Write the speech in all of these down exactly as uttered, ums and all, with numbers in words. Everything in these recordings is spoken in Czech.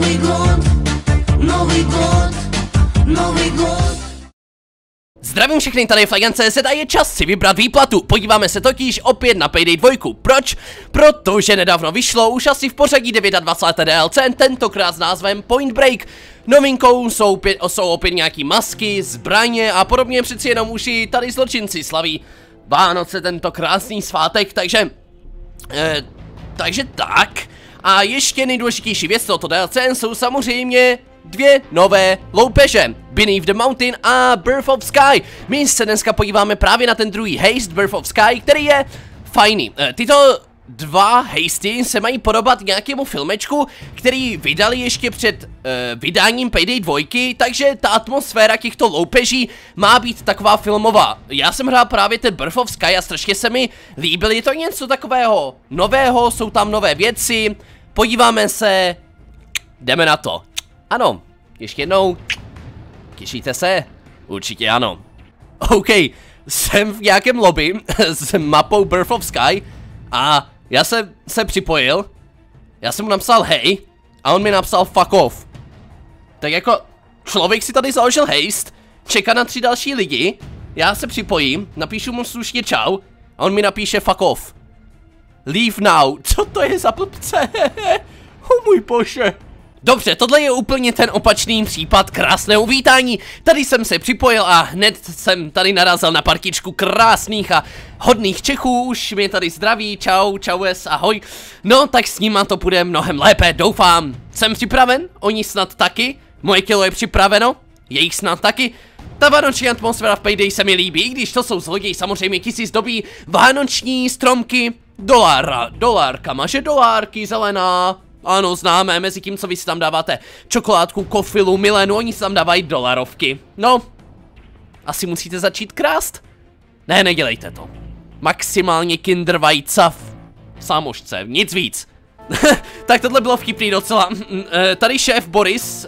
Новый год, Новый god, Nový gод. Zdravím všechny, tady je Flagan tečka cé zet a je čas si vybrat výplatu. Podíváme se totiž opět na Payday dva. Proč? Protože nedávno vyšlo už asi v pořadí dvacátého devátého D L C, tentokrát s názvem Point Break. Novinkou jsou opět, jsou opět nějaký masky, zbraně a podobně, přeci jenom už i tady zločinci slaví Vánoce, tento krásný svátek, takže... Eh, takže tak. A ještě nejdůležitější věc tohoto D L C jsou samozřejmě dvě nové loupeže, Beneath the Mountain a Birth of Sky. My se dneska podíváme právě na ten druhý haste, Birth of Sky, který je fajný. E, tyto dva hasty se mají podobat nějakému filmečku, který vydali ještě před e, vydáním Payday dva, takže ta atmosféra těchto loupeží má být taková filmová. Já jsem hrál právě ten Birth of Sky a strašně se mi líbil, je to něco takového nového, jsou tam nové věci, podíváme se, jdeme na to. Ano, ještě jednou. Těšíte se? Určitě ano. OK, jsem v nějakém lobby s mapou Birth of Sky a já jsem se připojil. Já jsem mu napsal hej a on mi napsal fuck off. Tak jako člověk si tady založil haste, čeká na tři další lidi, já se připojím, napíšu mu slušně čau a on mi napíše fuck off. Leave now. Co to je za blbce? Oh můj bože. Dobře, tohle je úplně ten opačný případ krásného uvítání. Tady jsem se připojil a hned jsem tady narazil na partičku krásných a hodných Čechů. Už mě tady zdraví, čau, čaues, ahoj. No, tak s nima to bude mnohem lépe, doufám. Jsem připraven, oni snad taky. Moje kilo je připraveno, jejich snad taky. Ta vánoční atmosféra v Payday se mi líbí, když to jsou zloději, samozřejmě ti si zdobí vánoční stromky. Dolára, dolárka, maže dolárky, zelená. Ano, známe, mezi tím, co vy si tam dáváte čokoládku, kofilu, milénu, oni si tam dávají dolarovky. No, asi musíte začít krást? Ne, nedělejte to. Maximálně kinder vajca v sámošce, nic víc. Tak tohle bylo vtipný docela. Tady šéf Boris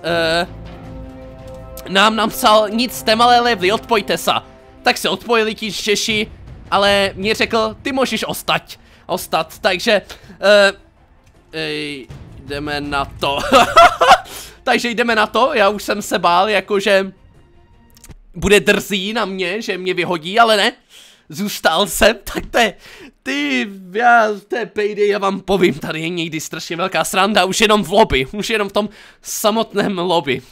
uh, nám napsal, nic jste malé levly, odpojte se. Tak se odpojili ti Češi, ale mě řekl, ty můžeš ostať, ostat, takže... Uh, Ej, jdeme na to. Takže jdeme na to, já už jsem se bál, jakože bude drzý na mě, že mě vyhodí, ale ne. Zůstal jsem, tak to je, ty, já, to je Payday, já vám povím, tady je někdy strašně velká sranda, už jenom v lobby, už jenom v tom samotném lobby.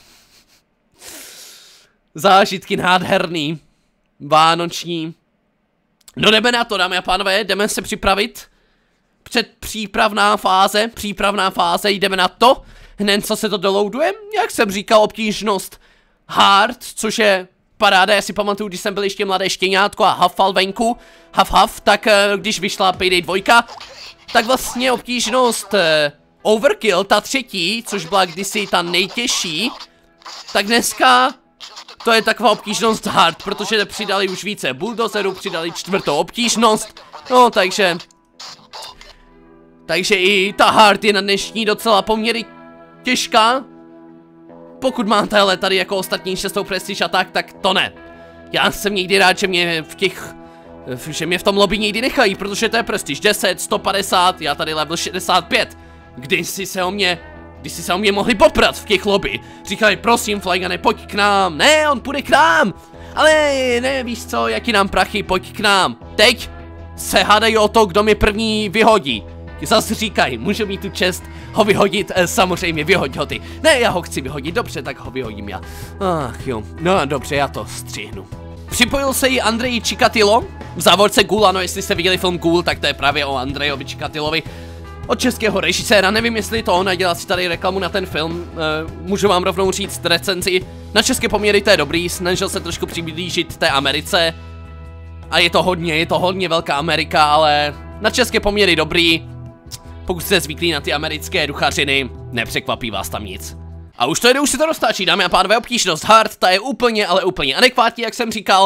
Zážitky nádherný, vánoční. No jdeme na to, dámy a pánové, jdeme se připravit. Předpřípravná fáze, přípravná fáze, jdeme na to. Hned co se to doloaduje, jak jsem říkal, obtížnost hard, což je paráda, já si pamatuju, když jsem byl ještě mladé štěňátko a hafal venku, haf haf, tak když vyšla Payday dva, tak vlastně obtížnost eh, overkill, ta třetí, což byla kdysi ta nejtěžší, tak dneska to je taková obtížnost hard, protože přidali už více bulldozerů, přidali čtvrtou obtížnost, no takže... Takže i ta hard je na dnešní docela poměry těžká. Pokud máte ale tady jako ostatní šestou prestiž a tak, tak to ne. Já jsem někdy rád, že mě v těch, že mě v tom lobby někdy nechají, protože to je prestiž deset, sto padesát, já tady level šedesát pět. Když si se o mě, když si se o mě mohli poprat v těch lobby. Říkali, prosím Flagane, pojď k nám. Ne, on půjde k nám. Ale ne, víš co, jaký nám prachy, pojď k nám. Teď se hádají o to, kdo mě první vyhodí. Zase říkají, můžu mít tu čest ho vyhodit, e, samozřejmě vyhoď ho ty. Ne, já ho chci vyhodit, dobře, tak ho vyhodím já. Ach jo, no dobře, já to střihnu. Připojil se i Andrej Čikatilo, v závorce Ghoul, ano, jestli jste viděli film Ghoul, tak to je právě o Andrejovi Čikatilovi. Od českého režiséra, nevím jestli to on a dělá si tady reklamu na ten film, e, můžu vám rovnou říct recenzi. Na české poměry to je dobrý, snažil se trošku přiblížit té Americe. A je to hodně, je to hodně velká Amerika, ale na české poměry dobrý. Pokud jste zvyklí na ty americké duchařiny, nepřekvapí vás tam nic. A už to jde, už si to roztáčí, dámy a pánové, obtížnost hard, ta je úplně, ale úplně adekvátní, jak jsem říkal.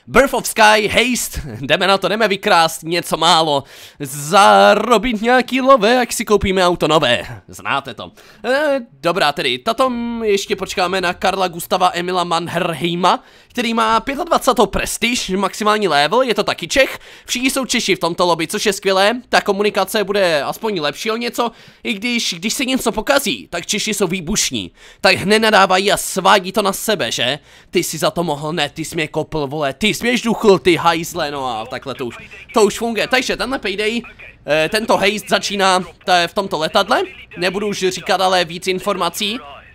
Birth of Sky, haste, jdeme na to, jdeme vykrást něco málo, zarobit nějaký love, jak si koupíme auto nové, znáte to. E, dobrá tedy, tato ještě počkáme na Karla Gustava Emila Mannerheima, který má dvacet pět prestiž, maximální level, je to taky Čech, všichni jsou Češi v tomto lobby, což je skvělé, ta komunikace bude aspoň lepší o něco, i když, když se něco pokazí, tak Češi jsou výbušní, tak hned nadávají a svádí to na sebe, že? Ty jsi za to mohl, ne, ty jsi mě kopl, vole, ty jsi mě žduchl, ty hajzle, no a takhle to už, to už funguje, takže tenhle payday, e, tento haste začíná v tomto letadle, nebudu už říkat ale víc informací.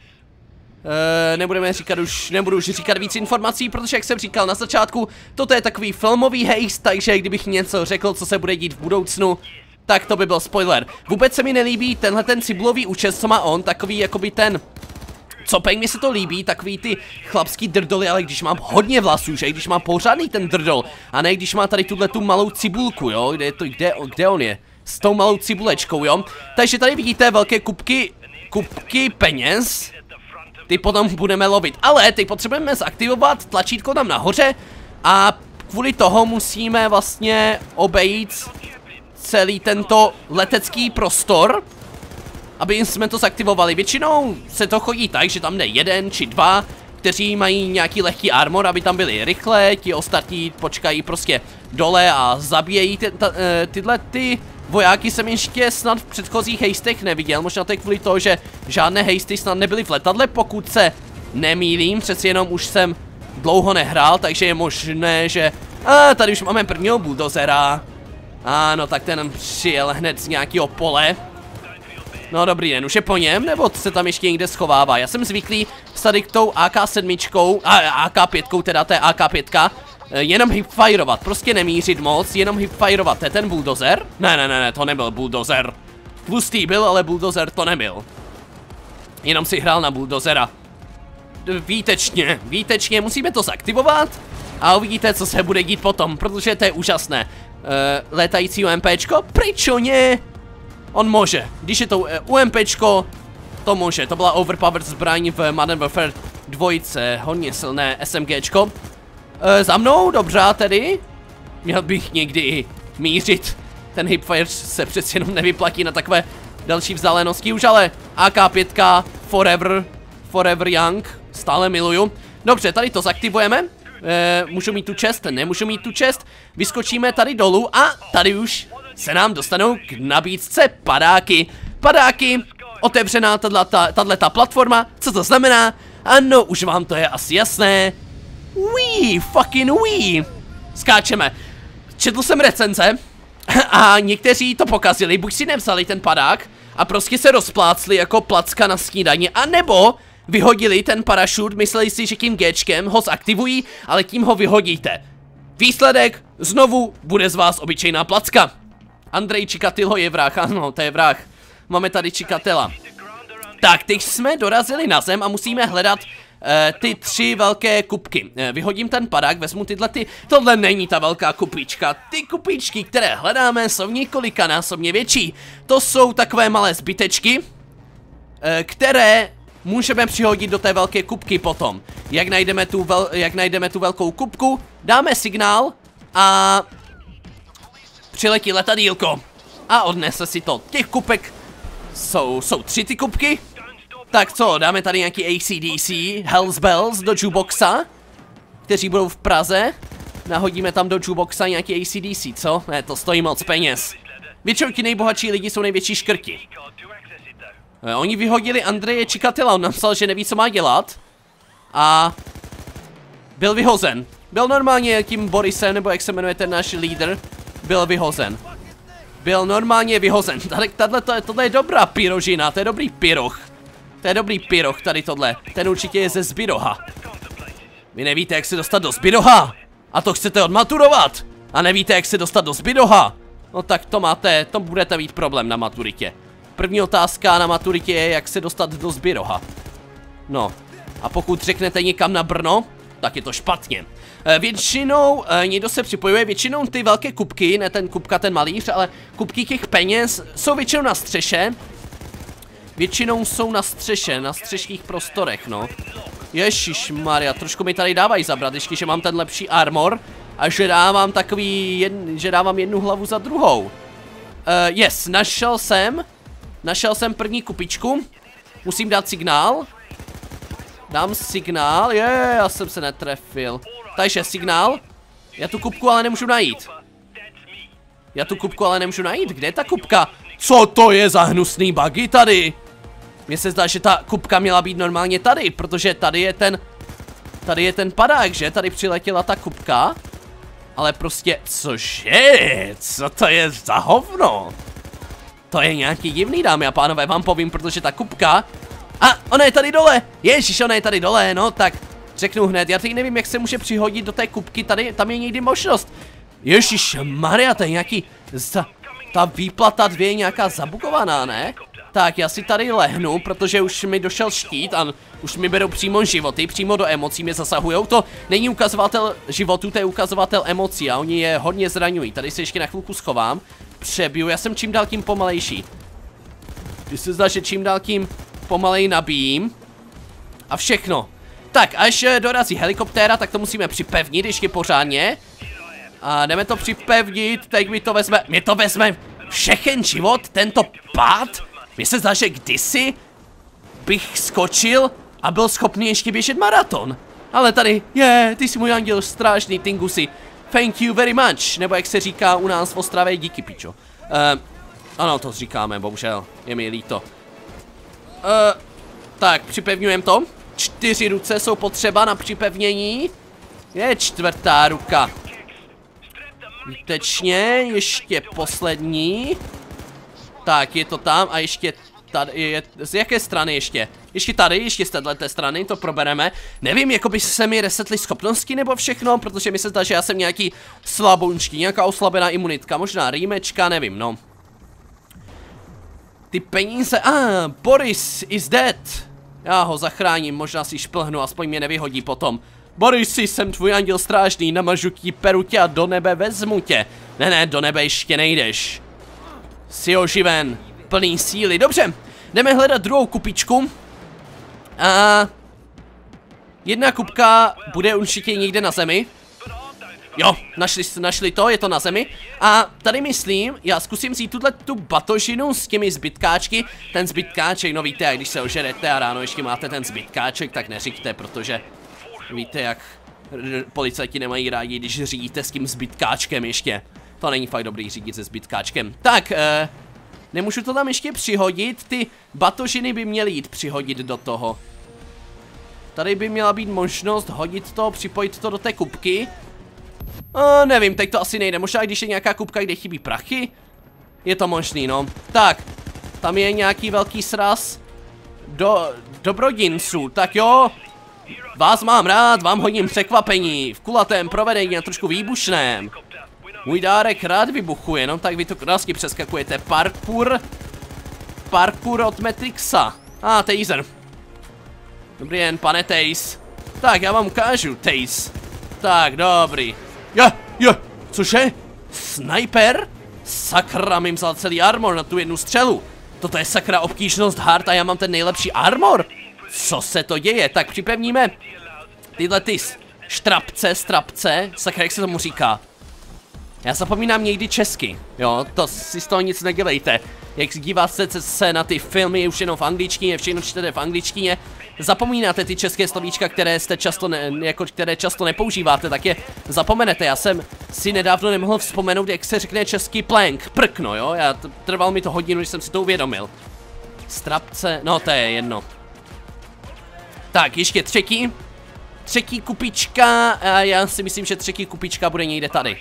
Uh, nebudeme říkat už, nebudu už říkat víc informací, protože jak jsem říkal na začátku, toto je takový filmový haste, takže kdybych něco řekl, co se bude dít v budoucnu, tak to by byl spoiler. Vůbec se mi nelíbí tenhle ten cibulový účes, co má on, takový jakoby ten, co pej mi se to líbí, takový ty chlapský drdoly, ale když mám hodně vlasů, že, když mám pořádný ten drdol, a ne když má tady tuhle tu malou cibulku, jo, kde je to, kde, kde on je, s tou malou cibulečkou, jo. Takže tady vidíte velké kupky, kupky peněz. Ty potom budeme lovit, ale teď potřebujeme zaktivovat tlačítko tam nahoře a kvůli toho musíme vlastně obejít celý tento letecký prostor, aby jsme to zaktivovali. Většinou se to chodí tak, že tam jde jeden či dva, kteří mají nějaký lehký armor, aby tam byli rychle, ti ostatní počkají prostě dole a zabíjejí ty, ta, tyhle ty vojáky. Jsem ještě snad v předchozích hejstech neviděl, možná to je kvůli toho, že žádné hejsty snad nebyly v letadle, pokud se nemýlím, přeci jenom už jsem dlouho nehrál, takže je možné, že a tady už máme prvního bulldozera. Ano, tak ten přijel hned z nějakého pole. No dobrý den, už je po něm, nebo se tam ještě někde schovává? Já jsem zvyklý tady k tou A K sedm, a A K pět, teda to je A K pět, jenom hipfireovat, prostě nemířit moc, jenom hipfireovat. To je ten bulldozer? Ne, ne, ne, ne, to nebyl bulldozer. Tlustý byl, ale bulldozer to nebyl. Jenom si hrál na bulldozera. Výtečně, výtečně, musíme to zaktivovat a uvidíte, co se bude dít potom, protože to je úžasné. Uh, létající UMPčko, pryčoně. On může, když je to uh, UMPčko, to může, to byla overpowered zbraň v Modern Warfare dva, hodně silné SMGčko. E, za mnou, dobře tedy. Měl bych někdy i mířit. Ten hipfire se přeci jenom nevyplatí na takové další vzdálenosti už, ale A K pět forever, forever young, stále miluju. Dobře, tady to zaktivujeme. E, můžu mít tu čest, nemůžu mít tu čest. Vyskočíme tady dolů a tady už se nám dostanou k nabídce padáky. Padáky, otevřená tato platforma, co to znamená? Ano, už vám to je asi jasné. Wee, fucking wee. Skáčeme. Četl jsem recenze a někteří to pokazili, buď si nevzali ten padák a prostě se rozplácli jako placka na snídani, anebo vyhodili ten parašut, mysleli si, že tím Gčkem ho zaktivují, ale tím ho vyhodíte. Výsledek znovu bude z vás obyčejná placka. Andrej Čikatilo je vrah, ano, to je vrah. Máme tady Čikatela. Tak, teď jsme dorazili na zem a musíme hledat uh, ty tři velké kupky. Uh, vyhodím ten padák, vezmu tyhle ty... Tohle není ta velká kupička. Ty kupičky, které hledáme, jsou několikanásobně větší. To jsou takové malé zbytečky, uh, které můžeme přihodit do té velké kupky potom. Jak najdeme tu, vel, jak najdeme tu velkou kupku, dáme signál a přiletí letadýlko a odnese si to. Těch kupek jsou, jsou tři ty kupky. Tak co, dáme tady nějaký A C D C, Hells Bells do jukeboxa, kteří budou v Praze. Nahodíme tam do jukeboxa nějaký A C D C, co? Ne, to stojí moc peněz. Většinou ti nejbohatší lidi jsou největší škrti. E, oni vyhodili Andreje Čikatela, on napsal, že neví, co má dělat. A byl vyhozen. Byl normálně tím Borisem, nebo jak se jmenuje ten náš lídr, byl vyhozen. Byl normálně vyhozen. Tady, tato, tohle je dobrá pyrožina, to je dobrý pyroch. To je dobrý pyroch, tady tohle. Ten určitě je ze Zbiroha. Vy nevíte, jak se dostat do Zbiroha? A to chcete odmaturovat? A nevíte, jak se dostat do Zbiroha? No tak to máte, to budete mít problém na maturitě. První otázka na maturitě je, jak se dostat do Zbiroha. No, a pokud řeknete někam na Brno, tak je to špatně. E, většinou, e, někdo se připojuje, většinou ty velké kupky, ne ten kupka, ten malíř, ale kupky těch peněz jsou většinou na střeše. Většinou jsou na střeše, na střešních prostorech, no. Ježišmarja, trošku mi tady dávají zabrat, ještě, že mám ten lepší armor. a že dávám takový, jedn, že dávám jednu hlavu za druhou. Uh, yes, našel jsem, našel jsem první kupičku, musím dát signál. Dám signál, je, já jsem se netrefil. Takže signál, já tu kupku ale nemůžu najít. Já tu kupku ale nemůžu najít, kde je ta kupka? Co to je za hnusný buggy tady? Mně se zdá, že ta kupka měla být normálně tady, protože tady je ten, tady je ten padák, že? Tady přiletěla ta kupka. Ale prostě, cože? Co to je za hovno? To je nějaký divný, dámy a pánové, vám povím, protože ta kupka... A, ona je tady dole! Ježiš, ona je tady dole, no tak řeknu hned, já teď nevím, jak se může přihodit do té kupky, tady, tam je někdy možnost. Ježiš Maria, to je nějaký... Za, ta výplata dvě je nějaká zabugovaná, ne? Tak, já si tady lehnu, protože už mi došel štít a už mi berou přímo životy, přímo do emocí mě zasahujou. To není ukazovatel životu, to je ukazovatel emocí a oni je hodně zraňují. Tady se ještě na chvilku schovám, přebiju, já jsem čím dál tím pomalejší. Když se zdá, že čím dál tím pomalej nabíjím. A všechno. Tak, až dorazí helikoptéra, tak to musíme připevnit ještě pořádně. A jdeme to připevnit, teď mi to vezme, mě to vezme všechen život, tento pád. Mně se zdá, že kdysi bych skočil a byl schopný ještě běžet maraton. Ale tady, je, yeah, ty jsi můj anděl strážný, Tingusi. Thank you very much, nebo jak se říká u nás v Ostravě, díky pičo. Uh, ano, to říkáme, bohužel, je mi líto. Uh, tak, připevňujem to. Čtyři ruce jsou potřeba na připevnění. Je čtvrtá ruka. Výtečně, ještě poslední. Tak, je to tam a ještě tady, je, z jaké strany ještě? Ještě tady, ještě z této strany, to probereme. Nevím, jako by se mi resetly schopnosti nebo všechno, protože mi se zdá, že já jsem nějaký slaboučký, nějaká oslabená imunitka, možná rýmečka, nevím, no. Ty peníze, a ah, Boris is dead. Já ho zachráním, možná si šplhnu, aspoň mě nevyhodí potom. Borisi, jsem tvůj anděl strážný, namažu ti peru tě a do nebe vezmu tě. Ne, ne, do nebe ještě nejdeš. Jsi oživen, plný síly. Dobře, jdeme hledat druhou kupičku. A jedna kupka bude určitě někde na zemi. Jo, našli, našli to, je to na zemi. A tady myslím, já zkusím vzít tuhle tu batožinu s těmi zbytkáčky. Ten zbytkáček, no víte, jak když se ožerete a ráno ještě máte ten zbytkáček, tak neříkte, protože víte, jak policajti nemají rádi, když řídíte s tím zbytkáčkem ještě. To není fakt dobrý řídit se zbytkáčkem. Tak, eh, nemůžu to tam ještě přihodit, ty batožiny by měly jít přihodit do toho. Tady by měla být možnost hodit to, připojit to do té kupky. Uh, nevím, teď to asi nejde, možná když je nějaká kupka, kde chybí prachy. Je to možný, no. Tak, tam je nějaký velký sraz do dobrodinců, tak jo. Vás mám rád, vám hodím překvapení, v kulatém provedení a trošku výbušném. Můj dárek rád vybuchuje, no tak vy to krásně přeskakujete. Parkour. Parkour od Matrixa. A, ah, taser. Dobrý jen, pane Taze. Tak, já vám ukážu, Taze. Tak, dobrý. Jo, jo, cože? Sniper? Sakra, mi vzal celý armor na tu jednu střelu. Toto je sakra obtížnost hard a já mám ten nejlepší armor. Co se to děje? Tak připevníme tyhle ty štrapce, strapce, sakra, jak se tomu říká? Já zapomínám někdy česky, jo, to si z toho nic nedělejte. Jak díváte se na ty filmy už jenom v angličtině, všechno čtete v angličtině, zapomínáte ty české slovíčka, které jste často, ne, jako které často nepoužíváte, tak je zapomenete. Já jsem si nedávno nemohl vzpomenout, jak se řekne český plank, prkno, jo, já, trval mi to hodinu, když jsem si to uvědomil. Strapce, no to je jedno. Tak, ještě třetí. Třetí kupička, a já si myslím, že třetí kupička bude někde tady.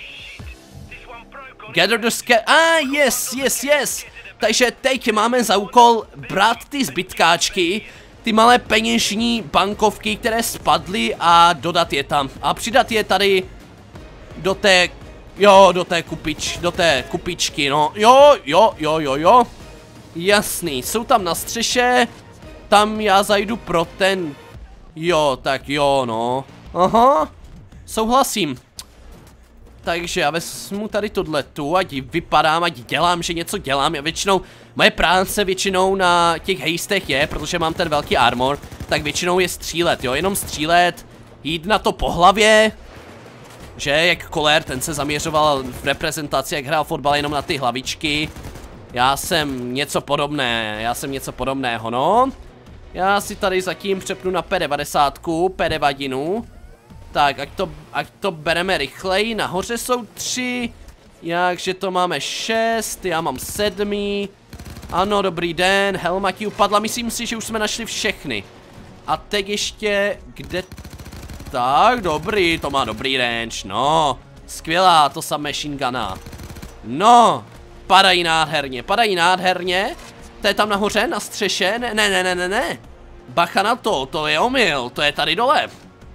Gather the sca- ah, yes, yes, yes. Takže teď máme za úkol brát ty zbytkáčky, ty malé peněžní bankovky, které spadly a dodat je tam. A přidat je tady do té, jo, do té kupič, do té kupičky, no. Jo, jo, jo, jo, jo. Jasný, jsou tam na střeše, tam já zajdu pro ten, jo, tak jo, no. Aha, souhlasím. Takže já vezmu tady tohletu, ať vypadám, ať dělám, že něco dělám. Já většinou, moje práce většinou na těch hejstech je, protože mám ten velký armor, tak většinou je střílet, jo, jenom střílet, jít na to po hlavě. Že jak Koller, ten se zaměřoval v reprezentaci, jak hrál fotbal jenom na ty hlavičky. Já jsem něco podobné, já jsem něco podobného, no. Já si tady zatím přepnu na P devadesát, P devadinu. Tak, ať to, ať to bereme rychleji, nahoře jsou tři. Jakže to máme šest, já mám sedmý. Ano, dobrý den, helma ti upadla, myslím si, že už jsme našli všechny. A teď ještě, kde... Tak, dobrý, to má dobrý range, no. Skvělá, to samé machine guna. No, padají nádherně, padají nádherně. To je tam nahoře, na střeše, ne, ne, ne, ne, ne, ne. Bacha na to, to je omyl, to je tady dole.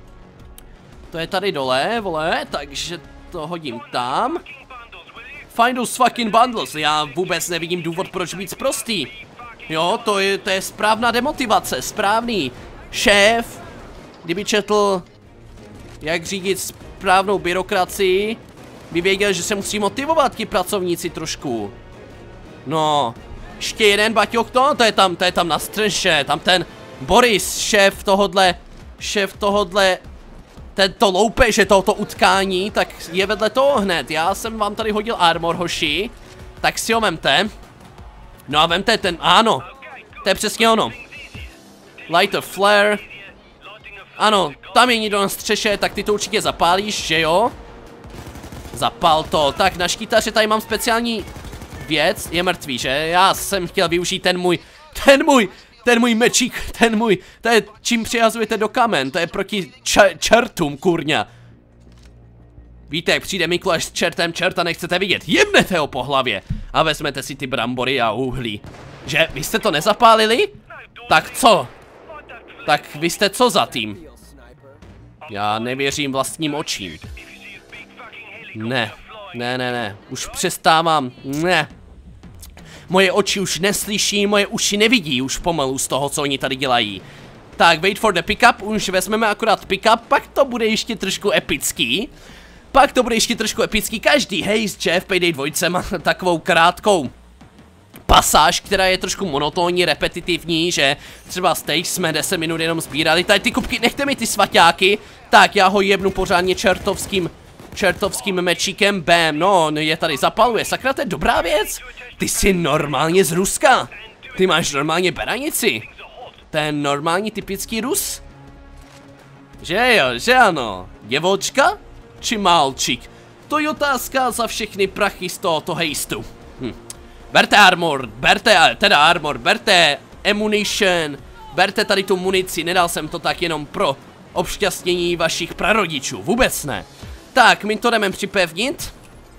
To je tady dole, vole, takže to hodím tam. Find those fucking bundles, já vůbec nevidím důvod, proč být sprostý. Jo, to je, to je správná demotivace, správný. Šéf, kdyby četl, jak řídit správnou byrokracii, by věděl, že se musí motivovat ti pracovníci trošku. No, ještě jeden baťok, to, to je tam, to je tam na střeše, tam ten Boris, šéf tohodle, šéf tohodle, tento loupeže tohoto utkání, tak je vedle toho hned. Já jsem vám tady hodil armor, hoši, tak si ho vemte. No a vemte ten, ano, to je přesně ono. Light a flare. Ano, tam je někdo na střeše, tak ty to určitě zapálíš, že jo? Zapal to, tak na štítaře tady mám speciální věc, je mrtvý, že? Já jsem chtěl využít ten můj, ten můj, ten můj mečík, ten můj, to je čím přihazujete do kamen, to je proti ča čertům, kurňa. Víte, jak přijde Mikuláš s čertem, čerta nechcete vidět, jebnete ho po hlavě a vezmete si ty brambory a uhlí. Že, vy jste to nezapálili? Tak co? Tak vy jste co za tým? Já nevěřím vlastním očím. Ne, ne, ne, ne, už přestávám, ne. Moje oči už neslyší, moje uši nevidí už pomalu z toho, co oni tady dělají. Tak, wait for the pickup, už vezmeme akorát pickup, pak to bude ještě trošku epický. Pak to bude ještě trošku epický, každý hejst, že v Payday dva má takovou krátkou pasáž, která je trošku monotónní, repetitivní, že třeba stage jsme deset minut jenom sbírali, tady ty kupky, nechte mi ty svaťáky, tak já ho jebnu pořádně čertovským, čertovským mečíkem, bam, no, je tady zapaluje, sakra, to je dobrá věc, ty jsi normálně z Ruska, ty máš normálně beranici, to je normální typický Rus, že jo, že ano, děvočka, či málčík, to je otázka za všechny prachy z tohoto hejstu. Hm. Berte armor, berte, teda armor, berte ammunition, berte tady tu munici, nedal jsem to tak jenom pro obšťastnění vašich prarodičů, vůbec ne. Tak, my to jdeme připevnit.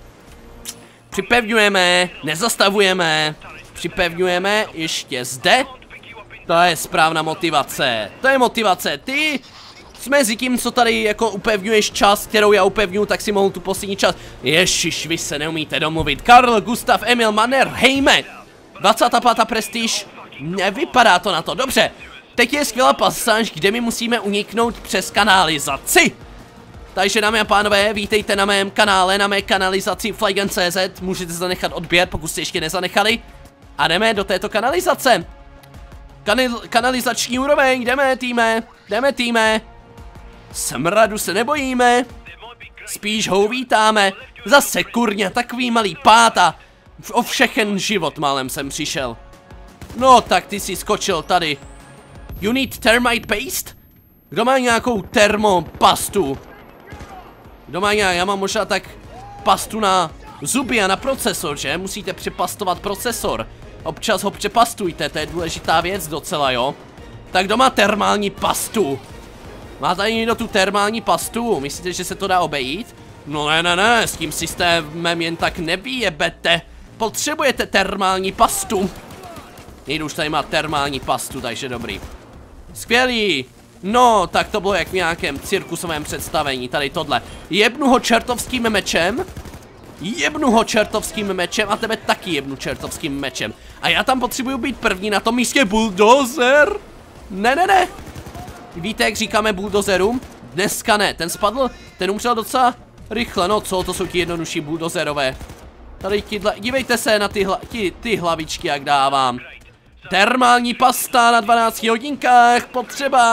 Připevňujeme, nezastavujeme, připevňujeme, ještě zde. To je správná motivace, to je motivace, ty mezi tím, co tady jako upevňuješ čas, kterou já upevňuji, tak si mohl tu poslední čas. Ježiš, vy se neumíte domluvit. Karl Gustav Emil Manner, hejme! dvacátá pátá prestiž, nevypadá to na to, dobře. Teď je skvělá pasáž, kde my musíme uniknout přes kanalizaci. Takže dámy a pánové, vítejte na mém kanále, na mé kanalizaci Flygun tečka cé zet, můžete zanechat odběr, pokud jste ještě nezanechali. A jdeme do této kanalizace. Kanil kanalizační úroveň, jdeme týme, jdeme týme. Smradu se nebojíme, spíš ho vítáme. Zase kurňa, takový malý páta. O všechen život málem jsem přišel. No tak ty si skočil tady. You need thermite paste? Kdo má nějakou termopastu? Kdo má nějak, já mám možná tak pastu na zuby a na procesor, že? Musíte přepastovat procesor. Občas ho přepastujte, to je důležitá věc docela, jo? Tak kdo má termální pastu? Má tady někdo tu termální pastu? Myslíte, že se to dá obejít? No ne, ne, ne, s tím systémem jen tak nevyjebete. Potřebujete termální pastu. Někdo už tady má termální pastu, takže dobrý. Skvělý. No, tak to bylo jak v nějakém cirkusovém představení, tady tohle. Jebnu ho čertovským mečem. Jebnu ho čertovským mečem a tebe taky jebnu čertovským mečem. A já tam potřebuju být první na tom místě, bulldozer. Ne, ne, ne. Víte, jak říkáme bulldozerům? Dneska ne, ten spadl, ten umřel docela rychle, no co, to jsou ti jednodušší bulldozerové. Tady ti, dívejte se na ty, hla, ti, ty hlavičky, jak dávám. Termální pasta na dvanácti hodinkách, potřeba.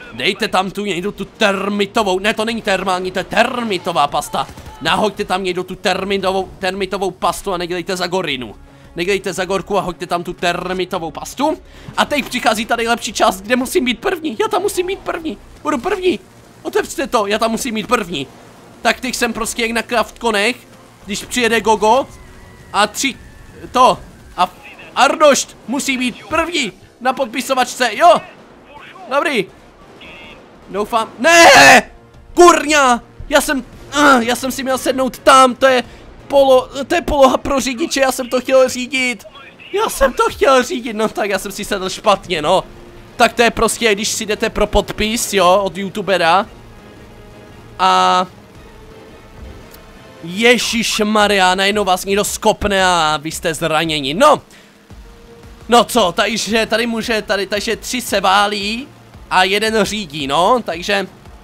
Dejte tam tu někdo tu termitovou, ne to není termální, to je termitová pasta. Nahoďte tam někdo tu termitovou, termitovou pastu a nedělejte za gorinu. Nedělejte za gorku a hoďte tam tu termitovou pastu. A teď přichází ta nejlepší část, kde musím být první. Já tam musím být první. Budu první. Otevřte to, já tam musím být první. Tak teď jsem prostě jak na Kraftkonech, když přijede Gogo a tři, to, a Arnošt musí být první na podpisovačce, jo. Dobrý. Doufám, ne, kurňa, já jsem, uh, já jsem si měl sednout tam, to je polo, to je poloha pro řidiče, já jsem to chtěl řídit. Já jsem to chtěl řídit, no tak já jsem si sedl špatně, no. Tak to je prostě, když si jdete pro podpis, jo, od youtubera. A... Ježišmarja, najednou vás někdo skopne a vy jste zraněni, no. No co, takže tady může, tady, takže tři se válí a jeden řídí, no, takže...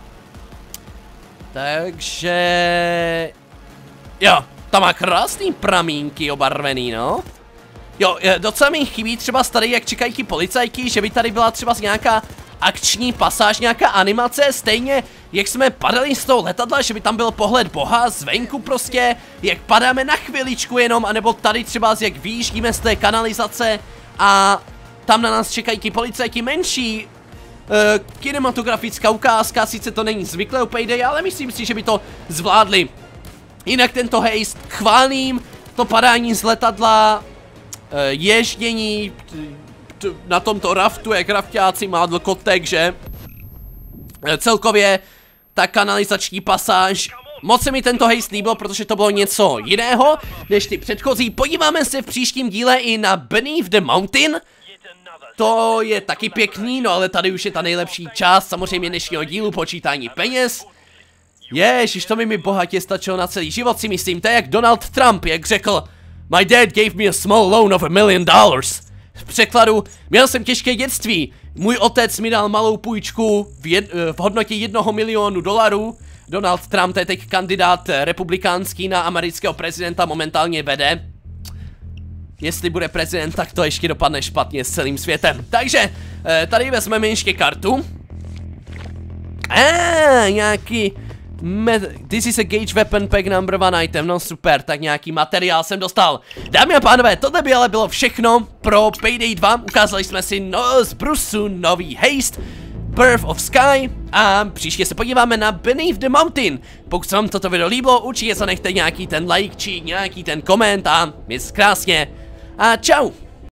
Takže... Jo, tam má krásný pramínky obarvený, no. Jo, docela mi chybí třeba tady, jak čekají ti policajky, že by tady byla třeba nějaká akční pasáž, nějaká animace, stejně jak jsme padali z toho letadla, že by tam byl pohled boha zvenku prostě, jak padáme na chviličku jenom, anebo tady třeba jak vyjíždíme z té kanalizace a tam na nás čekají ti policajti menší. Uh, kinematografická ukázka, sice to není zvyklé u Payday, ale myslím si, že by to zvládli. Jinak tento hejst chválím, to padání z letadla, uh, ježdění na tomto raftu, jak rafťáci má dlkotek, že? Uh, celkově ta kanalizační pasáž, moc se mi tento hejst líbil, protože to bylo něco jiného než ty předchozí. Podíváme se v příštím díle i na Beneath the Mountain. To je taky pěkný, no ale tady už je ta nejlepší část samozřejmě dnešního dílu, počítání peněz. Ježiš, to by mi bohatě stačilo na celý život, si myslím, to je jak Donald Trump, jak řekl My dad gave me a small loan of a million dollars. V překladu, měl jsem těžké dětství, můj otec mi dal malou půjčku v, jed, v hodnotě jednoho milionu dolarů. Donald Trump, to je teď kandidát republikánský na amerického prezidenta, momentálně vede. Jestli bude prezident, tak to ještě dopadne špatně s celým světem. Takže, tady vezmeme ještě kartu. Ah, nějaký... This is a gauge weapon pack number one item, no super, tak nějaký materiál jsem dostal. Dámy a pánové, tohle by ale bylo všechno pro Payday dva. Ukázali jsme si no, z Brusu nový haste, Birth of Sky a příště se podíváme na Beneath the Mountain. Pokud se vám toto video líbilo, určitě zanechte nějaký ten like či nějaký ten koment a mějte se krásně a čau.